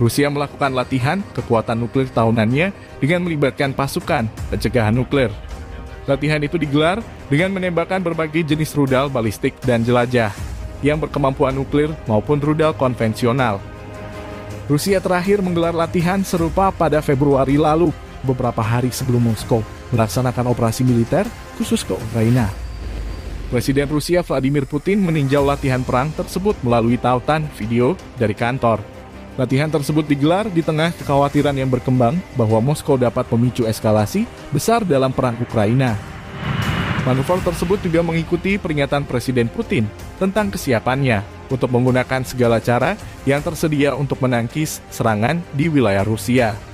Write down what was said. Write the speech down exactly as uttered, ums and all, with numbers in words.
Rusia melakukan latihan kekuatan nuklir tahunannya dengan melibatkan pasukan pencegahan nuklir. Latihan itu digelar dengan menembakkan berbagai jenis rudal balistik dan jelajah yang berkemampuan nuklir maupun rudal konvensional. Rusia terakhir menggelar latihan serupa pada Februari lalu, beberapa hari sebelum Moskow melaksanakan operasi militer khusus ke Ukraina. Presiden Rusia Vladimir Putin meninjau latihan perang tersebut melalui tautan video dari kantor. Latihan tersebut digelar di tengah kekhawatiran yang berkembang bahwa Moskow dapat memicu eskalasi besar dalam perang Ukraina. Manuver tersebut juga mengikuti peringatan Presiden Putin tentang kesiapannya untuk menggunakan segala cara yang tersedia untuk menangkis serangan di wilayah Rusia.